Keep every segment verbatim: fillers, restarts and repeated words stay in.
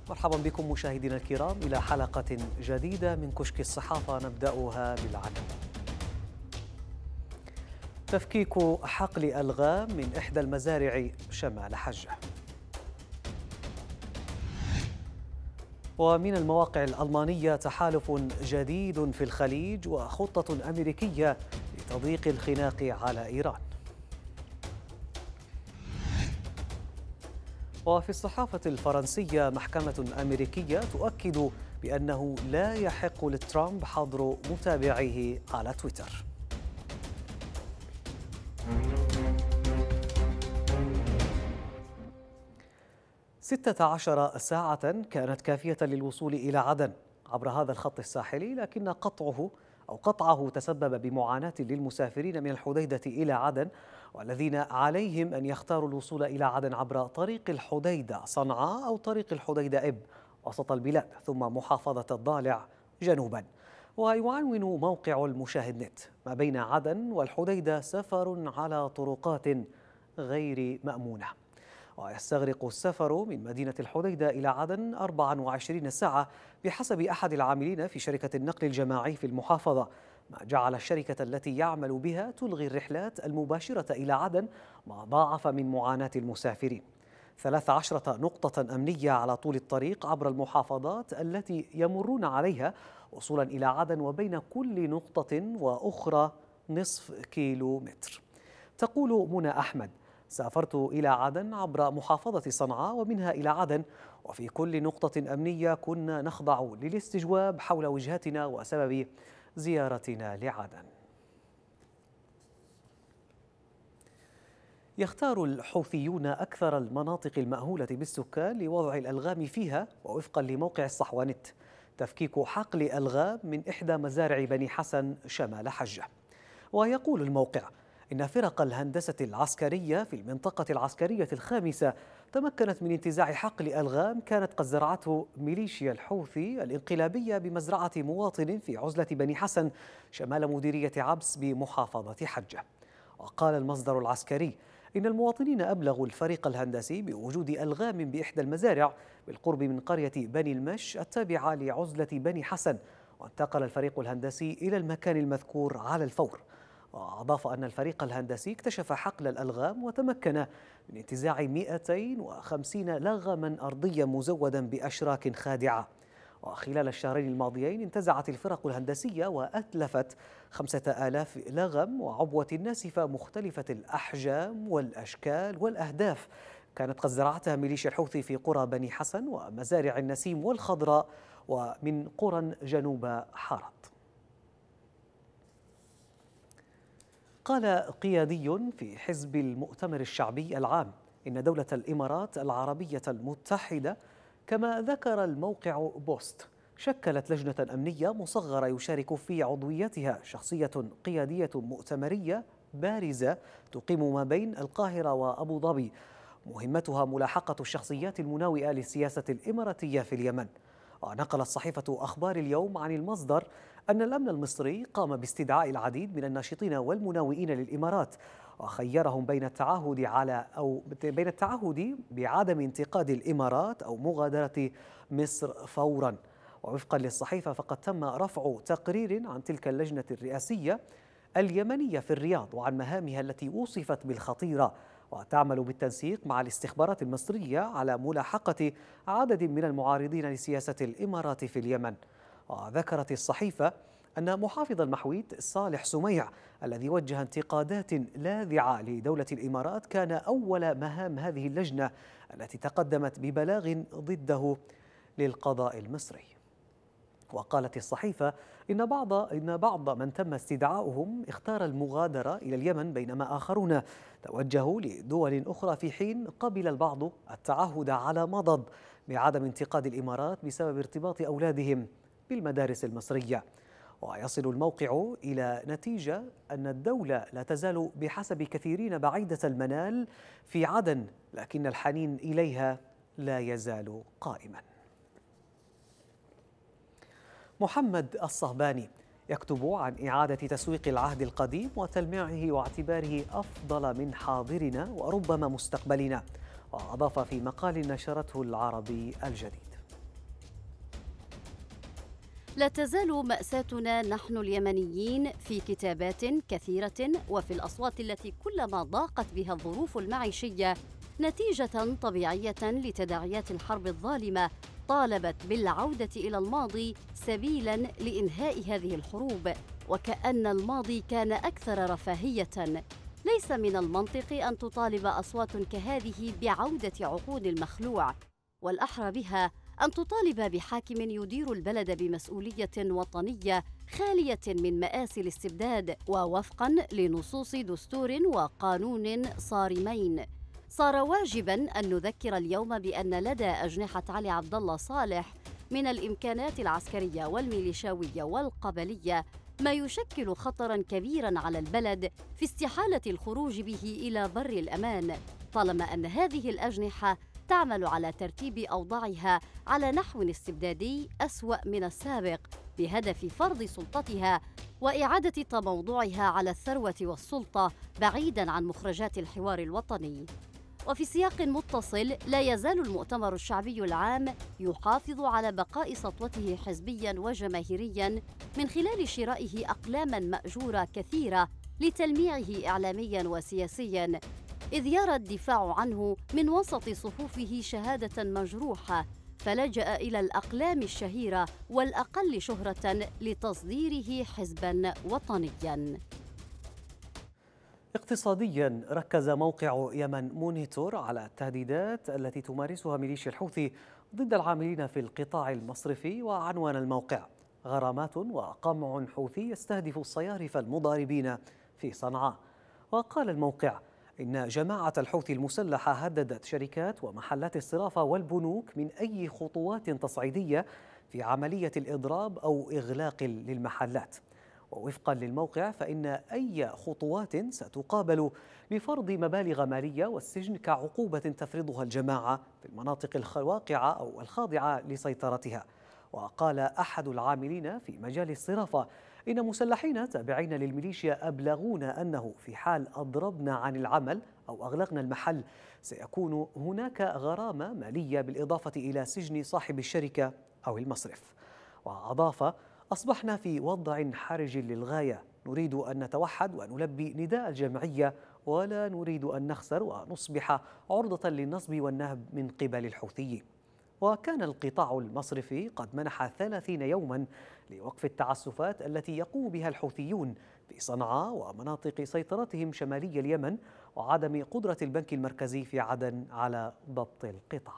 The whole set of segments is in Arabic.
مرحبا بكم مشاهدينا الكرام إلى حلقة جديدة من كشك الصحافة، نبدأها بالعناوين. تفكيك حقل ألغام من إحدى المزارع شمال حجة. ومن المواقع الألمانية تحالف جديد في الخليج وخطة أمريكية لتضييق الخناق على إيران. وفي الصحافة الفرنسية محكمة أمريكية تؤكد بأنه لا يحق لترامب حظر متابعيه على تويتر. ستة عشر ساعة كانت كافية للوصول إلى عدن عبر هذا الخط الساحلي، لكن قطعه أو قطعه تسبب بمعاناة للمسافرين من الحديدة إلى عدن، والذين عليهم أن يختاروا الوصول إلى عدن عبر طريق الحديدة صنعاء أو طريق الحديدة إب وسط البلاد، ثم محافظة الضالع جنوبا. ويعنون موقع المشاهد نت ما بين عدن والحديدة سفر على طرقات غير مأمونة، ويستغرق السفر من مدينة الحديدة إلى عدن أربع وعشرين ساعة بحسب أحد العاملين في شركة النقل الجماعي في المحافظة، ما جعل الشركة التي يعمل بها تلغي الرحلات المباشرة إلى عدن، ما ضاعف من معاناة المسافرين. ثلاث عشرة نقطة أمنية على طول الطريق عبر المحافظات التي يمرون عليها وصولا إلى عدن، وبين كل نقطة وأخرى نصف كيلو متر. تقول منى أحمد: سافرت إلى عدن عبر محافظة صنعاء ومنها إلى عدن، وفي كل نقطة أمنية كنا نخضع للاستجواب حول وجهتنا وسبب زيارتنا لعدن. يختار الحوثيون أكثر المناطق المأهولة بالسكان لوضع الألغام فيها، ووفقا لموقع الصحوانت تفكيك حقل ألغام من إحدى مزارع بني حسن شمال حجة. ويقول الموقع إن فرق الهندسة العسكرية في المنطقة العسكرية الخامسة تمكنت من انتزاع حقل ألغام كانت قد زرعته ميليشيا الحوثي الانقلابية بمزرعة مواطن في عزلة بني حسن شمال مديرية عبس بمحافظة حجة. وقال المصدر العسكري إن المواطنين أبلغوا الفريق الهندسي بوجود ألغام بإحدى المزارع بالقرب من قرية بني المش التابعة لعزلة بني حسن، وانتقل الفريق الهندسي إلى المكان المذكور على الفور. وأضاف أن الفريق الهندسي اكتشف حقل الألغام وتمكن من انتزاع مئتين وخمسين لغما أرضيا مزودا بأشراك خادعة. وخلال الشهرين الماضيين انتزعت الفرق الهندسية وأتلفت خمسة آلاف لغم وعبوة ناسفة مختلفة الأحجام والأشكال والأهداف، كانت قد زرعتها ميليشيا الحوثي في قرى بني حسن ومزارع النسيم والخضراء ومن قرى جنوب حارة. قال قيادي في حزب المؤتمر الشعبي العام إن دولة الإمارات العربية المتحدة، كما ذكر الموقع بوست، شكلت لجنة أمنية مصغرة يشارك في عضويتها شخصية قيادية مؤتمرية بارزة تقيم ما بين القاهرة وأبو ظبي، مهمتها ملاحقة الشخصيات المناوئة للسياسة الإماراتية في اليمن. ونقلت صحيفة أخبار اليوم عن المصدر أن الأمن المصري قام باستدعاء العديد من الناشطين والمناوئين للإمارات، وخيرهم بين التعهد على أو بين التعهد بعدم انتقاد الإمارات أو مغادرة مصر فورا. ووفقا للصحيفة فقد تم رفع تقرير عن تلك اللجنة الرئاسية اليمنية في الرياض وعن مهامها التي وصفت بالخطيرة، وتعمل بالتنسيق مع الاستخبارات المصرية على ملاحقة عدد من المعارضين لسياسة الإمارات في اليمن. وذكرت الصحيفة أن محافظ المحويت صالح سميع الذي وجه انتقادات لاذعة لدولة الإمارات كان أول مهام هذه اللجنة التي تقدمت ببلاغ ضده للقضاء المصري. وقالت الصحيفة إن بعض إن بعض من تم استدعاؤهم اختار المغادرة إلى اليمن، بينما آخرون توجهوا لدول أخرى، في حين قبل البعض التعهد على مضض بعدم انتقاد الإمارات بسبب ارتباط أولادهم بالمدارس المصرية. ويصل الموقع إلى نتيجة أن الدولة لا تزال بحسب كثيرين بعيدة المنال في عدن، لكن الحنين إليها لا يزال قائما. محمد الصهباني يكتب عن إعادة تسويق العهد القديم وتلميعه واعتباره أفضل من حاضرنا وربما مستقبلنا. وأضاف في مقال نشرته العربي الجديد: لا تزال مأساتنا نحن اليمنيين في كتابات كثيرة وفي الأصوات التي كلما ضاقت بها الظروف المعيشية نتيجة طبيعية لتداعيات الحرب الظالمة طالبت بالعودة إلى الماضي سبيلاً لإنهاء هذه الحروب، وكأن الماضي كان أكثر رفاهية. ليس من المنطق أن تطالب أصوات كهذه بعودة عقود المخلوع، والأحرى بها أن تطالب بحاكم يدير البلد بمسؤولية وطنية خالية من مآسي الاستبداد ووفقاً لنصوص دستور وقانون صارمين. صار واجباً أن نذكر اليوم بأن لدى أجنحة علي عبد الله صالح من الإمكانات العسكرية والميليشاوية والقبلية ما يشكل خطراً كبيراً على البلد في استحالة الخروج به إلى بر الأمان، طالما أن هذه الأجنحة تعمل على ترتيب أوضاعها على نحو استبدادي أسوأ من السابق بهدف فرض سلطتها وإعادة تموضعها على الثروة والسلطة بعيداً عن مخرجات الحوار الوطني. وفي سياق متصل، لا يزال المؤتمر الشعبي العام يحافظ على بقاء سطوته حزبياً وجماهيرياً من خلال شرائه أقلاماً مأجورة كثيرة لتلميعه إعلامياً وسياسياً، إذ يرى الدفاع عنه من وسط صفوفه شهادة مجروحة، فلجأ إلى الأقلام الشهيرة والأقل شهرة لتصديره حزباً وطنياً. اقتصادياً، ركز موقع يمن مونيتور على التهديدات التي تمارسها ميليشيا الحوثي ضد العاملين في القطاع المصرفي، وعنوان الموقع: غرامات وقمع حوثي يستهدف الصيارف المضاربين في صنعاء. وقال الموقع إن جماعة الحوثي المسلحة هددت شركات ومحلات الصرافة والبنوك من أي خطوات تصعيدية في عملية الإضراب أو إغلاق للمحلات. ووفقا للموقع فإن أي خطوات ستقابل بفرض مبالغ مالية والسجن كعقوبة تفرضها الجماعة في المناطق الواقعة أو الخاضعة لسيطرتها. وقال أحد العاملين في مجال الصرافة إن مسلحين تابعين للميليشيا أبلغونا أنه في حال أضربنا عن العمل أو أغلقنا المحل سيكون هناك غرامة مالية بالإضافة إلى سجن صاحب الشركة أو المصرف. وأضاف: أصبحنا في وضع حرج للغاية، نريد أن نتوحد ونلبي نداء الجمعية، ولا نريد أن نخسر ونصبح عرضة للنصب والنهب من قبل الحوثيين. وكان القطاع المصرفي قد منح ثلاثين يوما لوقف التعسفات التي يقوم بها الحوثيون في صنعاء ومناطق سيطرتهم شمالي اليمن، وعدم قدرة البنك المركزي في عدن على ضبط القطاع.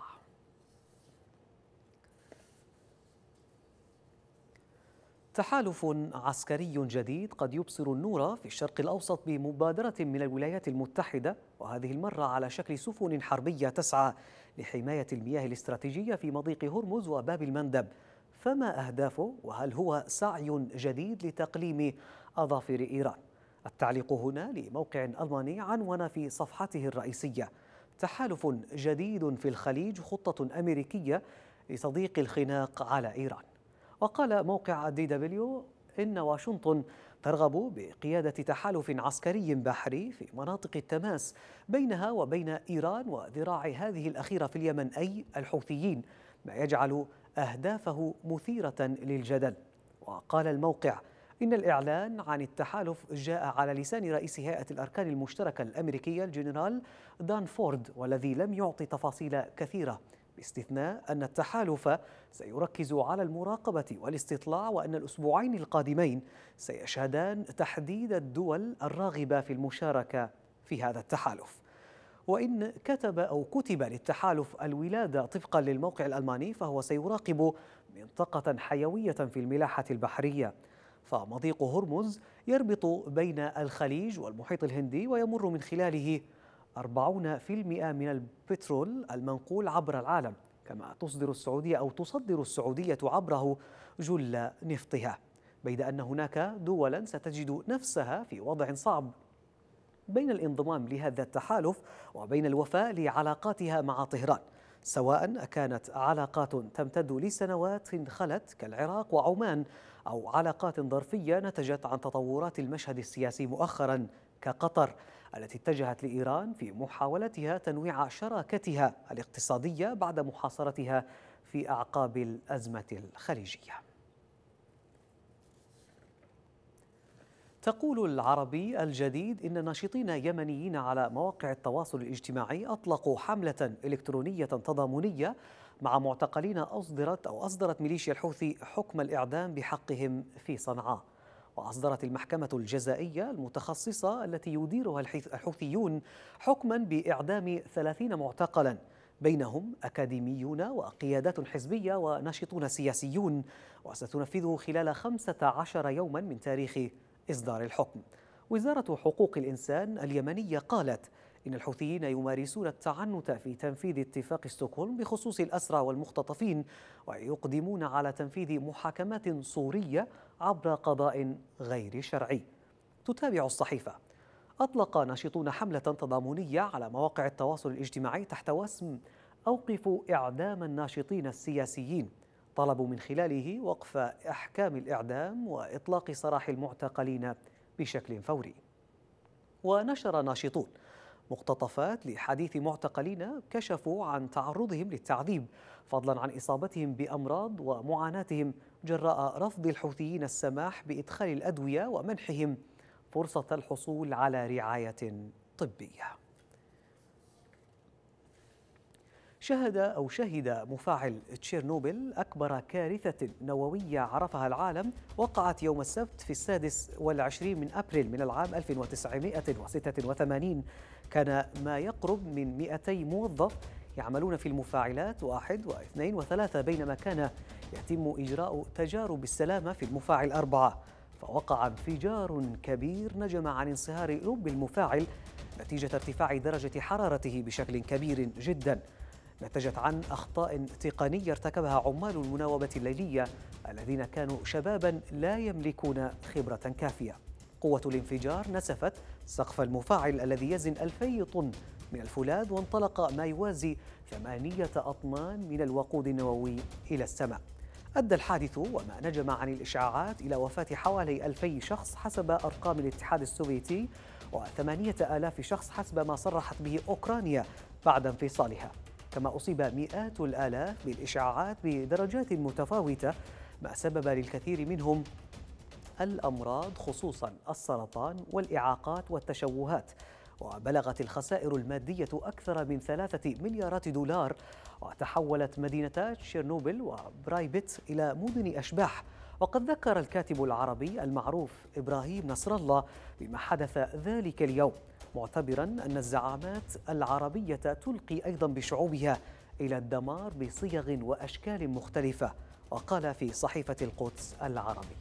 تحالف عسكري جديد قد يبصر النور في الشرق الأوسط بمبادرة من الولايات المتحدة، وهذه المرة على شكل سفن حربية تسعى لحماية المياه الاستراتيجية في مضيق هرمز وباب المندب. فما أهدافه؟ وهل هو سعي جديد لتقليم أظافر إيران؟ التعليق هنا لموقع ألماني عنون في صفحته الرئيسية: تحالف جديد في الخليج، خطة أمريكية لتضييق الخناق على إيران. وقال موقع دي دبليو إن واشنطن ترغب بقيادة تحالف عسكري بحري في مناطق التماس بينها وبين إيران وذراع هذه الأخيرة في اليمن أي الحوثيين، ما يجعل أهدافه مثيرة للجدل. وقال الموقع إن الإعلان عن التحالف جاء على لسان رئيس هيئة الأركان المشتركة الأمريكية الجنرال دان فورد، والذي لم يعطي تفاصيل كثيرة، باستثناء أن التحالف سيركز على المراقبة والاستطلاع، وأن الأسبوعين القادمين سيشهدان تحديد الدول الراغبة في المشاركة في هذا التحالف. وإن كتب أو كتب للتحالف الولادة طبقا للموقع الألماني، فهو سيراقب منطقة حيوية في الملاحة البحرية. فمضيق هرمز يربط بين الخليج والمحيط الهندي، ويمر من خلاله أربعين بالمئة من البترول المنقول عبر العالم، كما تصدر السعودية أو تصدر السعودية عبره جل نفطها، بيد أن هناك دولا ستجد نفسها في وضع صعب بين الانضمام لهذا التحالف وبين الوفاء لعلاقاتها مع طهران، سواء كانت علاقات تمتد لسنوات خلت كالعراق وعمان، أو علاقات ظرفية نتجت عن تطورات المشهد السياسي مؤخرا كقطر التي اتجهت لإيران في محاولتها تنويع شراكتها الاقتصادية بعد محاصرتها في أعقاب الأزمة الخليجية. تقول العربي الجديد إن ناشطين يمنيين على مواقع التواصل الاجتماعي أطلقوا حملة إلكترونية تضامنية مع معتقلين أصدرت أو أصدرت ميليشيا الحوثي حكم الإعدام بحقهم في صنعاء. وأصدرت المحكمة الجزائية المتخصصة التي يديرها الحوثيون حكما بإعدام ثلاثين معتقلا، بينهم أكاديميون وقيادات حزبية وناشطون سياسيون، وستنفذه خلال خمسة عشر يوما من تاريخ إصدار الحكم. وزارة حقوق الإنسان اليمنية قالت إن الحوثيين يمارسون التعنت في تنفيذ اتفاق ستوكهولم بخصوص الأسرى والمختطفين، ويقدمون على تنفيذ محاكمات صورية عبر قضاء غير شرعي. تتابع الصحيفة: أطلق ناشطون حملة تضامنية على مواقع التواصل الاجتماعي تحت وسم أوقفوا إعدام الناشطين السياسيين، طلبوا من خلاله وقف أحكام الإعدام وإطلاق سراح المعتقلين بشكل فوري. ونشر ناشطون مقتطفات لحديث معتقلين كشفوا عن تعرضهم للتعذيب، فضلا عن إصابتهم بأمراض ومعاناتهم جراء رفض الحوثيين السماح بإدخال الأدوية ومنحهم فرصة الحصول على رعاية طبية. شهد أو شهد مفاعل تشيرنوبل أكبر كارثة نووية عرفها العالم، وقعت يوم السبت في السادس والعشرين من أبريل من العام ألف وتسعمائة وستة وثمانين. كان ما يقرب من مئتي موظف يعملون في المفاعلات واحد واثنين وثلاثة، بينما كان يتم إجراء تجارب السلامة في المفاعل أربعة، فوقع انفجار كبير نجم عن انصهار لب المفاعل نتيجة ارتفاع درجة حرارته بشكل كبير جدا، نتجت عن أخطاء تقنية ارتكبها عمال المناوبة الليلية الذين كانوا شبابا لا يملكون خبرة كافية. قوة الانفجار نسفت سقف المفاعل الذي يزن ألفي طن من الفولاذ، وانطلق ما يوازي ثمانية أطنان من الوقود النووي إلى السماء. أدى الحادث وما نجم عن الإشعاعات إلى وفاة حوالي ألفي شخص حسب أرقام الاتحاد السوفيتي، وثمانية آلاف شخص حسب ما صرحت به أوكرانيا بعد انفصالها، كما أصيب مئات الآلاف بالإشعاعات بدرجات متفاوتة، ما سبب للكثير منهم الأمراض خصوصا السرطان والإعاقات والتشوهات. وبلغت الخسائر المادية أكثر من ثلاثة مليارات دولار، وتحولت مدينتا تشيرنوبل وبرايبت إلى مدن أشباح. وقد ذكر الكاتب العربي المعروف إبراهيم نصر الله بما حدث ذلك اليوم، معتبرا أن الزعامات العربية تلقي أيضا بشعوبها إلى الدمار بصيغ وأشكال مختلفة. وقال في صحيفة القدس العربي: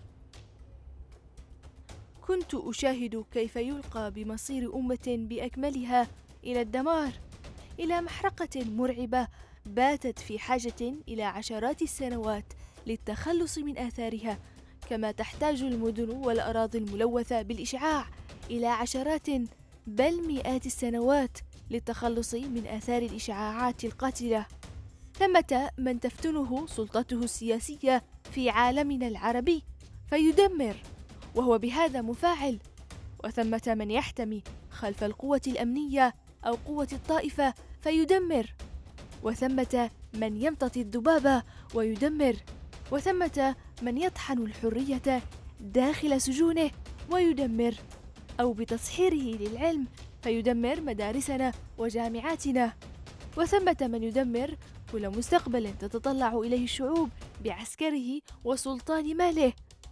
كنت أشاهد كيف يلقى بمصير أمة بأكملها إلى الدمار، إلى محرقة مرعبة باتت في حاجة إلى عشرات السنوات للتخلص من آثارها، كما تحتاج المدن والأراضي الملوثة بالإشعاع إلى عشرات بل مئات السنوات للتخلص من آثار الإشعاعات القاتلة. ثمة من تفتنه سلطته السياسية في عالمنا العربي فيدمر، وهو بهذا مفاعل، وثمة من يحتمي خلف القوة الأمنية أو قوة الطائفة فيدمر، وثمة من يمتطي الذبابة ويدمر، وثمة من يطحن الحرية داخل سجونه ويدمر، أو بتصحيره للعلم فيدمر مدارسنا وجامعاتنا، وثمة من يدمر كل مستقبل تتطلع إليه الشعوب بعسكره وسلطان ماله،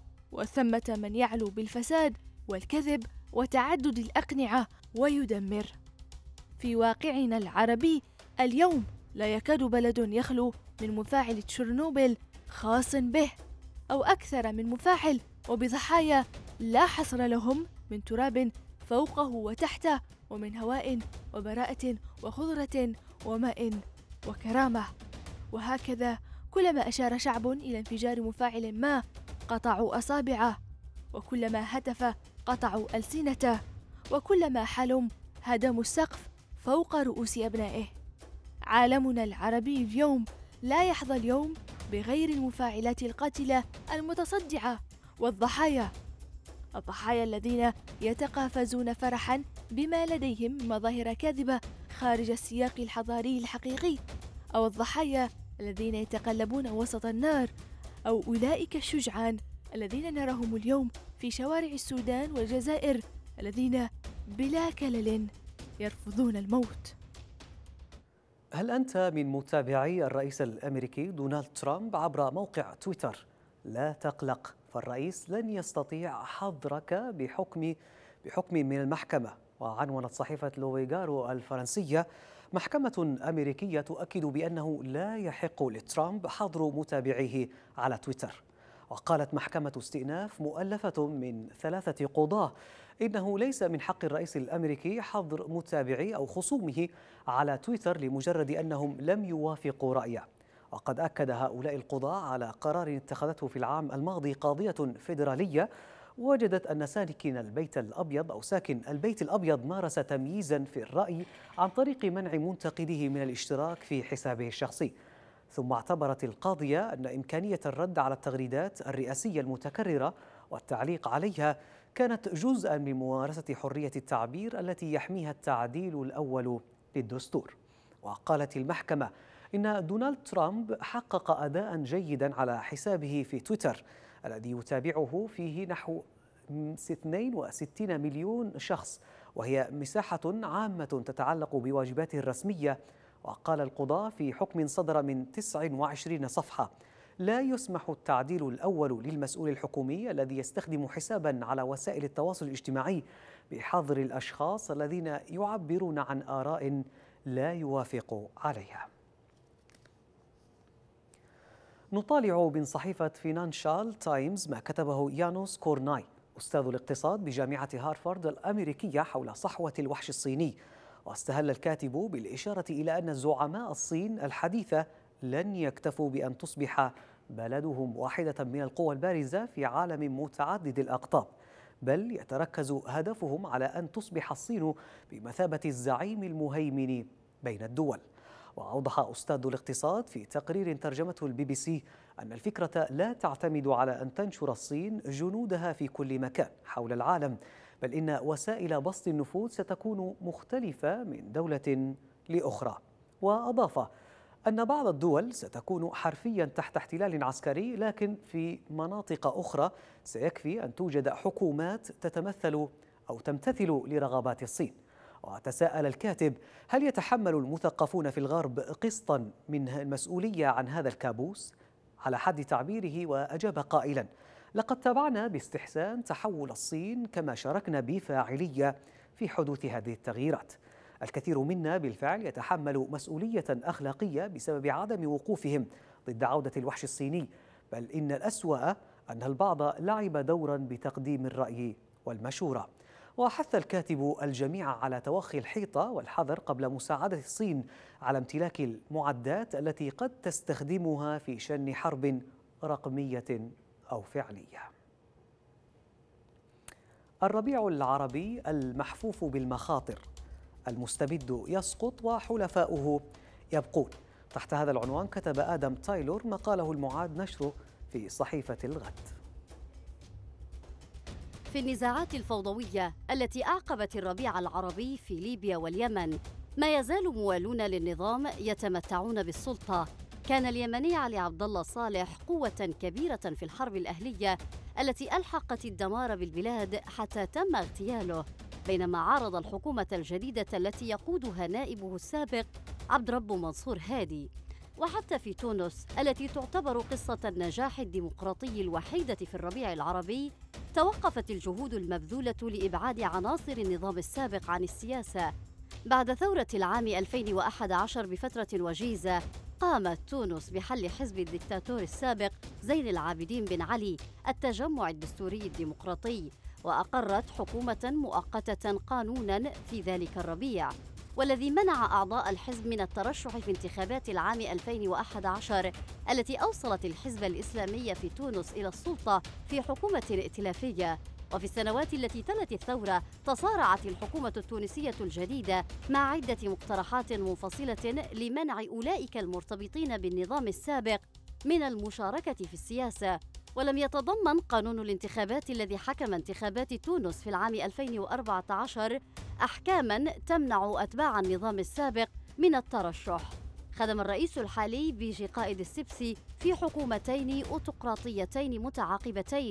وثمة من يعلو بالفساد والكذب وتعدد الأقنعة ويدمر. في واقعنا العربي اليوم لا يكاد بلد يخلو من مفاعل تشيرنوبل خاص به، أو أكثر من مفاعل، وبضحايا لا حصر لهم من تراب فوقه وتحته، ومن هواء وبراءة وخضرة وماء وكرامة. وهكذا كلما أشار شعب إلى انفجار مفاعل ما قطعوا أصابعه، وكلما هتف قطعوا ألسنته، وكلما حلم هدموا السقف فوق رؤوس أبنائه. عالمنا العربي اليوم لا يحظى اليوم بغير المفاعلات القاتلة المتصدعة والضحايا، الضحايا الذين يتقافزون فرحا بما لديهم من مظاهر كاذبة خارج السياق الحضاري الحقيقي، أو الضحايا الذين يتقلبون وسط النار، أو أولئك الشجعان الذين نراهم اليوم في شوارع السودان والجزائر الذين بلا كلل يرفضون الموت. هل أنت من متابعي الرئيس الأمريكي دونالد ترامب عبر موقع تويتر؟ لا تقلق، فالرئيس لن يستطيع حظرك بحكم بحكم من المحكمة. وعنونت صحيفة لويغارو الفرنسية: محكمة أمريكية تؤكد بأنه لا يحق لترامب حظر متابعيه على تويتر. وقالت محكمة استئناف مؤلفة من ثلاثة قضاة إنه ليس من حق الرئيس الأمريكي حظر متابعي أو خصومه على تويتر لمجرد أنهم لم يوافقوا رأيه. وقد أكد هؤلاء القضاة على قرار اتخذته في العام الماضي قاضية فيدرالية وجدت أن ساكن البيت الأبيض أو ساكن البيت الأبيض مارس تمييزا في الرأي عن طريق منع منتقديه من الاشتراك في حسابه الشخصي. ثم اعتبرت القاضية أن إمكانية الرد على التغريدات الرئاسية المتكررة والتعليق عليها كانت جزءا من ممارسة حرية التعبير التي يحميها التعديل الأول للدستور. وقالت المحكمة إن دونالد ترامب حقق أداء جيدا على حسابه في تويتر الذي يتابعه فيه نحو اثنين وستين مليون شخص، وهي مساحة عامة تتعلق بواجباته الرسمية. وقال القضاة في حكم صدر من تسع وعشرين صفحة: لا يسمح التعديل الأول للمسؤول الحكومي الذي يستخدم حسابا على وسائل التواصل الاجتماعي بحظر الأشخاص الذين يعبرون عن آراء لا يوافق عليها. نطالع من صحيفة فينانشال تايمز ما كتبه يانوس كورناي أستاذ الاقتصاد بجامعة هارفارد الأمريكية حول صحوة الوحش الصيني. واستهل الكاتب بالإشارة إلى أن زعماء الصين الحديثة لن يكتفوا بأن تصبح بلدهم واحدة من القوى البارزة في عالم متعدد الأقطاب، بل يتركز هدفهم على أن تصبح الصين بمثابة الزعيم المهيمن بين الدول. وأوضح أستاذ الاقتصاد في تقرير ترجمته البي بي سي أن الفكرة لا تعتمد على أن تنشر الصين جنودها في كل مكان حول العالم، بل إن وسائل بسط النفوذ ستكون مختلفة من دولة لأخرى. وأضاف أن بعض الدول ستكون حرفيا تحت احتلال عسكري، لكن في مناطق أخرى سيكفي أن توجد حكومات تتمثل أو تمتثل لرغبات الصين. وتساءل الكاتب: هل يتحمل المثقفون في الغرب قسطا من المسؤولية عن هذا الكابوس؟ على حد تعبيره، وأجاب قائلا: لقد تابعنا باستحسان تحول الصين كما شاركنا بفاعلية في حدوث هذه التغييرات. الكثير منا بالفعل يتحمل مسؤولية أخلاقية بسبب عدم وقوفهم ضد عودة الوحش الصيني، بل إن الأسوأ أن البعض لعب دورا بتقديم الرأي والمشورة. وحث الكاتب الجميع على توخي الحيطة والحذر قبل مساعدة الصين على امتلاك المعدات التي قد تستخدمها في شن حرب رقمية أو فعلية. الربيع العربي المحفوف بالمخاطر، المستبد يسقط وحلفاؤه يبقون. تحت هذا العنوان كتب آدم تايلور مقاله المعاد نشره في صحيفة الغد. في النزاعات الفوضوية التي أعقبت الربيع العربي في ليبيا واليمن، ما يزال موالون للنظام يتمتعون بالسلطة. كان اليمني علي عبد الله صالح قوة كبيرة في الحرب الأهلية التي ألحقت الدمار بالبلاد حتى تم اغتياله، بينما عارض الحكومة الجديدة التي يقودها نائبه السابق عبد رب منصور هادي. وحتى في تونس التي تعتبر قصة النجاح الديمقراطي الوحيدة في الربيع العربي، توقفت الجهود المبذولة لإبعاد عناصر النظام السابق عن السياسة. بعد ثورة العام ألفين وأحد عشر بفترة وجيزة، قامت تونس بحل حزب الدكتاتور السابق زين العابدين بن علي التجمع الدستوري الديمقراطي، وأقرت حكومة مؤقتة قانونا في ذلك الربيع، والذي منع أعضاء الحزب من الترشح في انتخابات العام ألفين وأحد عشر التي أوصلت الحزب الإسلامي في تونس إلى السلطة في حكومة ائتلافية. وفي السنوات التي تلت الثورة تصارعت الحكومة التونسية الجديدة مع عدة مقترحات منفصلة لمنع أولئك المرتبطين بالنظام السابق من المشاركة في السياسة. ولم يتضمن قانون الانتخابات الذي حكم انتخابات تونس في العام ألفين وأربعة عشر أحكاماً تمنع أتباع النظام السابق من الترشح. خدم الرئيس الحالي بيجي قائد السبسي في حكومتين أوتقراطيتين متعاقبتين،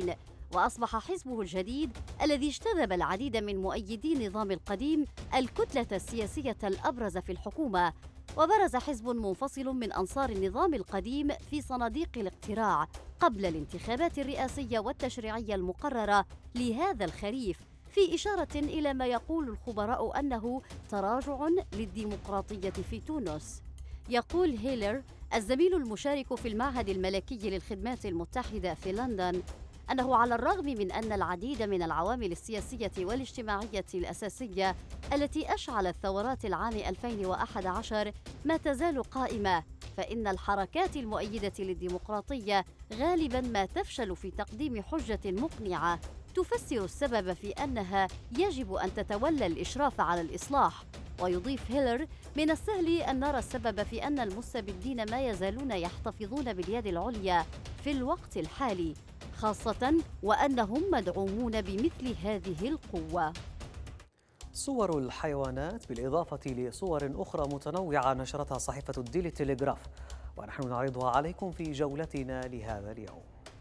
وأصبح حزبه الجديد الذي اجتذب العديد من مؤيدي النظام القديم الكتلة السياسية الأبرز في الحكومة. وبرز حزب منفصل من أنصار النظام القديم في صناديق الاقتراع قبل الانتخابات الرئاسية والتشريعية المقررة لهذا الخريف، في إشارة إلى ما يقول الخبراء أنه تراجع للديمقراطية في تونس. يقول هيلر الزميل المشارك في المعهد الملكي للخدمات المتحدة في لندن أنه على الرغم من أن العديد من العوامل السياسية والاجتماعية الأساسية التي أشعلت ثورات العام ألفين وأحد عشر ما تزال قائمة، فإن الحركات المؤيدة للديمقراطية غالباً ما تفشل في تقديم حجة مقنعة تفسر السبب في أنها يجب أن تتولى الإشراف على الإصلاح. ويضيف هيلر من السهل أن نرى السبب في أن المستبدين ما يزالون يحتفظون باليد العليا في الوقت الحالي، خاصة وأنهم مدعومون بمثل هذه القوة. صور الحيوانات بالإضافة لصور أخرى متنوعة نشرتها صحيفة الديلي تيليغراف، ونحن نعرضها عليكم في جولتنا لهذا اليوم.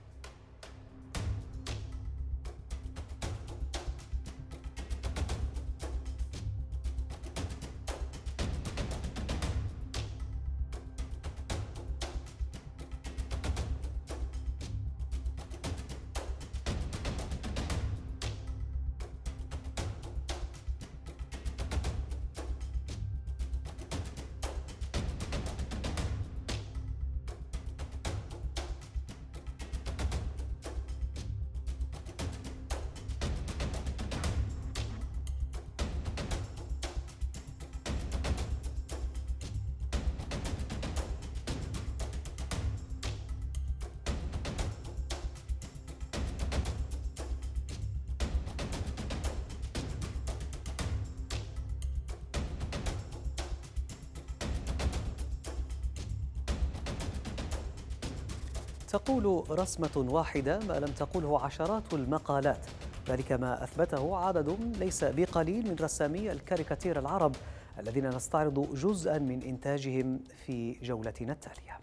تقول رسمة واحدة ما لم تقله عشرات المقالات، ذلك ما أثبته عدد ليس بقليل من رسامي الكاريكاتير العرب الذين نستعرض جزءاً من إنتاجهم في جولتنا التالية.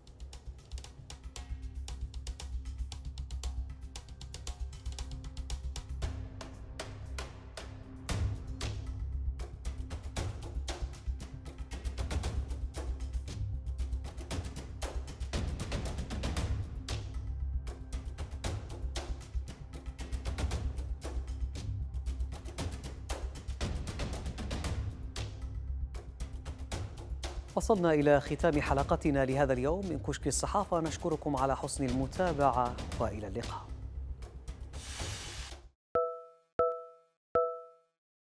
وصلنا إلى ختام حلقتنا لهذا اليوم من كشك الصحافة. نشكركم على حسن المتابعة وإلى اللقاء.